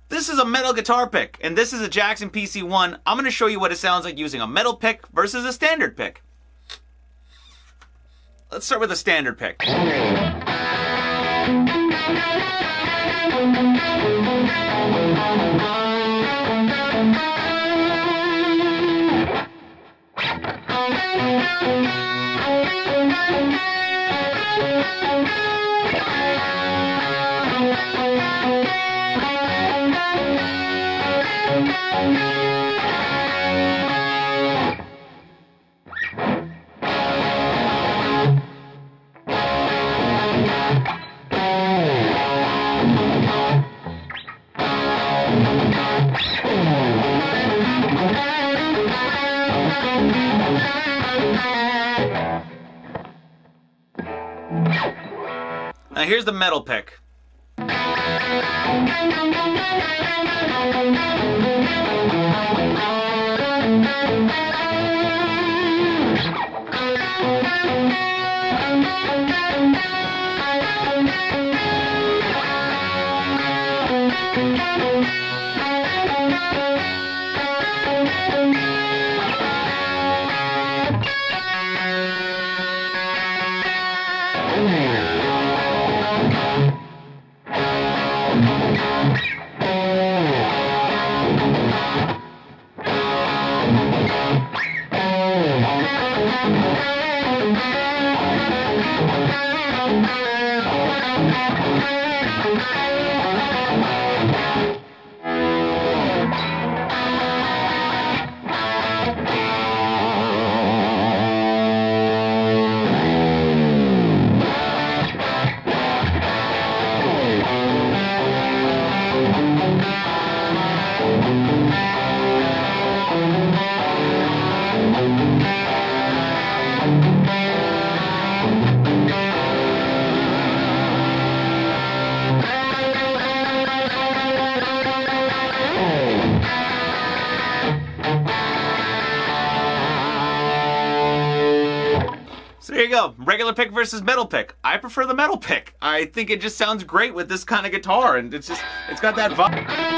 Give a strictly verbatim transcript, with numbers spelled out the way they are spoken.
This is a metal guitar pick, and this is a Jackson P C one. I'm going to show you what it sounds like using a metal pick versus a standard pick. Let's start with a standard pick. Now here's the metal pick. So there you go, regular pick versus metal pick. I prefer the metal pick. I think it just sounds great with this kind of guitar, and it's just, it's got that vibe.